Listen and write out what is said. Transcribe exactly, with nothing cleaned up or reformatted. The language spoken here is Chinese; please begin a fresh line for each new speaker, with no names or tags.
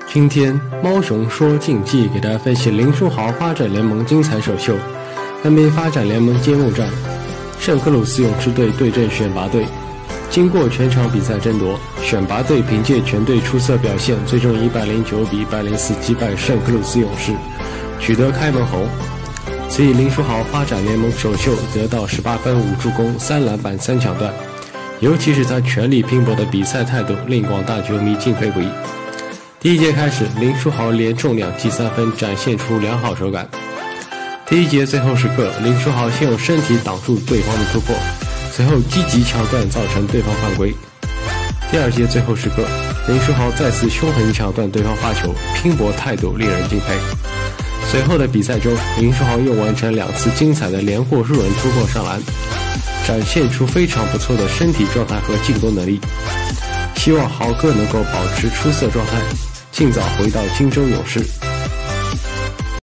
今天猫熊说竞技给大家分析林书豪发展联盟精彩首秀 N B A 发展联盟揭幕战，圣克鲁斯勇士队对阵选拔队。经过全场比赛争夺，选拔队凭借全队出色表现，最终以一百零九比一百零四击败圣克鲁斯勇士，取得开门红。此役林书豪发展联盟首秀得到十八分、五助攻、三篮板、三抢断，尤其是他全力拼搏的比赛态度令广大球迷敬佩不已。第一节开始，林书豪连中两记三分，展现出良好手感。第一节最后时刻，林书豪先用身体挡住对方的突破，随后积极抢断造成对方犯规。第二节最后时刻，林书豪再次凶狠抢断对方发球，拼搏态度令人敬佩。随后的比赛中，林书豪又完成两次精彩的连获入人突破上篮，展现出非常不错的身体状态和进攻能力。希望豪哥能够保持出色状态，尽早回到金州勇士。